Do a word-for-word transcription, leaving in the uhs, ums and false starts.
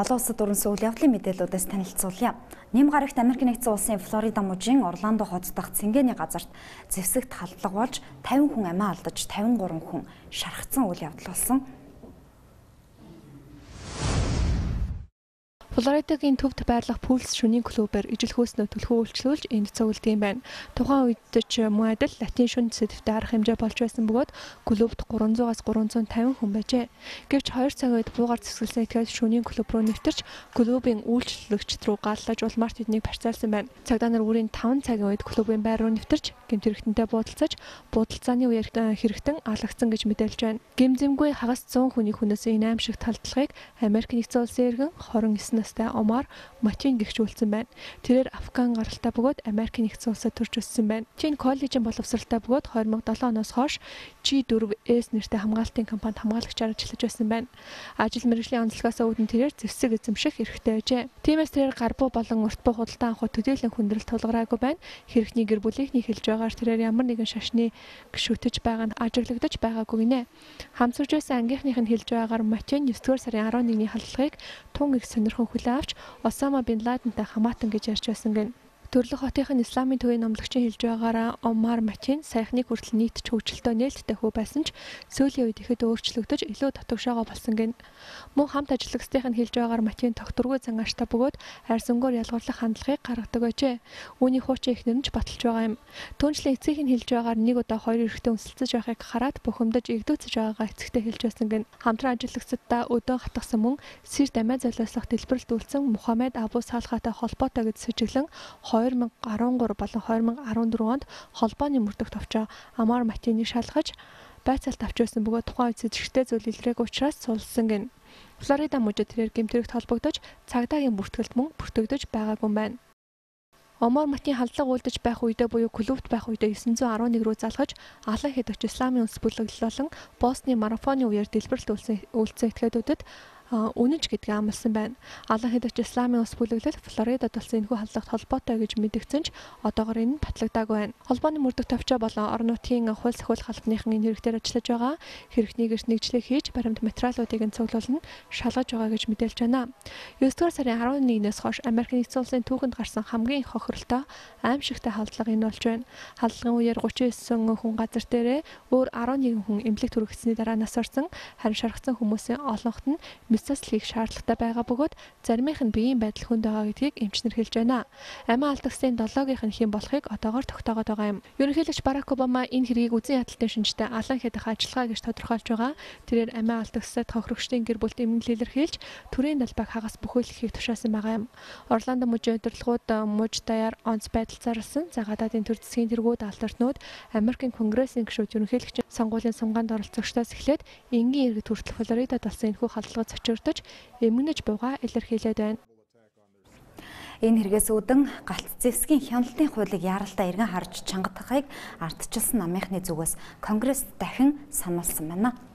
Олон улсад өрнсөн үйл явдлын мэдээллүүдээс танилцуулъя. Ням гарагт Америк нэгдсэн улсын Флорида мужийн Орландо хот дахь цэнгэний газарт зэвсэгт халдлага болж тавин хүн амиа алдаж тавин гурван хүн шархсан үйл явдал болсон. Флоридагийн төвд байрлах Пульс шөнийн клубээр ижил хөөснөө түлхүү үйлчлүүлж энд цогцолдсон байна. Тухайн үед ч мөн адил латин шүн сэдвтэй арга хэмжээ болж байсан бөгөөд клубт гурван зуунаас гурван зуун тавин хүн байжээ. Гэвч хоёр цагийн үед буугаар зэвсгэлсэн этгээд шөнийн клуб руу нэвтэрч клубын үйлчлүүлэгч рүү галлаж улмаар тэднийг барьцаалсан байна. Цагдаа нар үрийн таван цагийн үед клубын байр руу нэвтэрч гэмт хэрэгтэнтэй буудалцаж буудалцааны үеэр хэрэгтэн алгацсан гэж мэдээлж байна. Гэмзэмгүй хагас зуун хүний хүнээс энэ аимшигт халдлагыг Америк нэгдсэн улсын иргэн хорин эс настай Омар Матин гэгчүүлсэн байна. Тэрээр Афган гаралтай бөгөөд Америк нэгдсэн улсад төрж өссөн байна. Чин коллежийн боловсралтай бөгөөд хоёр мянга долоо оноос хойш G four S нэртэй хамгаалтын компанид хамгаалагчаар ажиллаж байсан байна. Ажил мэргэжлийн онцлогоос үүдэн тэрээр зэвсэг эзэмших эрхтэй байжээ. Тиймээс тэрээр гарбуу болон урт буй худалдан авах төдийлөн хүндрэлт тулгараагүй байна. Хэрэгний гэр бүлийнхний хэлж байгаагаар тэрээр ямар нэгэн шашны гიშүтэж байгаа нь ажиглагдаж байгаагүй гинэ. Хамсарж байсан ангийнхных нь хэлж байгаагаар Матин нэгдүгээр сарын арван нэгний халдлагыг тун их сонирхон хүлээн авч Осама бин Ладентай хамаатан гэж ярьж байсан гэн. Төрлөх хотын исламын төвийн номлогчийн хэлж байгаараа Омар Матин саяхныг хүртэл нийт ч хөгжилтөө нээлттэй хөө байсан ч сүүлийн үед ихэд өөрчлөгдөж илүү татвшаага болсон гэн. Мөн хамт ажиллагчдын хэлж байгаагаар Матин тогтургүй зангааштай бөгөөд хайрсангуур ялгуурлах хандлагыг гаргадаг байжээ. Үүний хуучин эхнэр нь ч баталж байгаа юм. Түүнчлэн эцгийн хэлж байгаагаар нэг удаа хоёр эрэгтэй үнсэлцэж байхыг хараад бухимдаж игдүүцэж байгаагаа эцэгтэй хэлж байсан гэн. Хамтран ажиллагчдаа өдөө хатгсан мөн Сирт амиа золиослох дэлбэрэлт үйлцэн Мухаммед Абу Салхатай холбоотой гэж сэжиглэн хоёр мянга арван гурав болон хоёр мянга арван дөрөв онд холбооны мөрдөх товчоо Омар Матиныг шалгаж байцаалт авч байсан бөгөөд тухайн үед сэжигтэй зүйл илрээг учраас сулсан гэн. Флорида мужид тэрээр гэмтэрэгт холбогдож цагдаагийн бүртгэлд мөн бүртгэгдэж байгаагүй юм байна. Омар Матин халдлага үлдэж байх үедээ буюу клубт байх үедээ найман арван нэг рүү залгаж Алан хэд оч исламын үндэс бүлэглэл болон Босны марафоны үеэр дэлбэрэлт үйлцэн этгээдүүдэд үнэнч гэдгийг амласан байна. Алан хэд оч исламын ус бүлэглэл Флоридад болсон энэхүү халдлагт холбоотой гэж мэдгдсэн ч одоогоор энэ нь батлагдаагүй байна. Холбооны мөрдөх товчоо болон орон нутгийн хууль сахиулах албаныхан энэ хэрэгтээр ажиллаж байгаа. Хэрэгний гэрч нэгжлэг хийж баримт материалуудыг нь цуглуулна, шалгаж байгаа гэж мэдээлж байна. девятдугаар сарын арван нэгнээс хойш Америк нэгдсэн улсын түүхэнд гарсан хамгийн их хохиролтой аимшигтай халдлага энэ болж байна. Халдлагын үеэр гучин девять хүн газар дээрээ өөр арван нэгэн хүн эмнэлэг түргэсний дараа нас орсон. Харин шархсан хүмүүсийн олонхт нь хийх шаардлагатай байгаа бөгөөд заримийнх нь биеийн байдал хүнд байгаа гэдгийг эмчнэр хэлж байна. Амиа алдагчдын долоогийнх нь хэн болохыг одоогоор тогтоогоод байгаа юм. Ерөнхийлөгч Барак Обама энэ хэргийг үзэн ядалтын шинжтэй Алан хэд ах ажиллагаа гэж тодорхойлж байгаа. Тэрээр амиа алдагчдад хохирогчдын гэр бүлд эмнэлэг илэрхийлж төрийн далбайг хагас бүхүүлэхийг тушаасан байгаа юм. Орландо мужийн удирдлагууд муж даяар онц байдал зарласан. За гадаадын төр засгийн тэргүүд алдартнууд Америкийн конгрессийн гишүүд ерөнхийлөгчийн сонгуулийн сумгаанд оролцогчдоос эхлээд энгийн иргэд хүртэл Флоридад болсон энэхүү халдлагад очирдож эмгэнэж буйгаа илэрхийлээд байна. Энэ хэрэгээс үүдэн галт зэвсгийн хяналтын хуулийг яаралтай эргэн харж чангадахыг ардчилсан намынхны зүгээс Конгресс дахин сануулсан байна.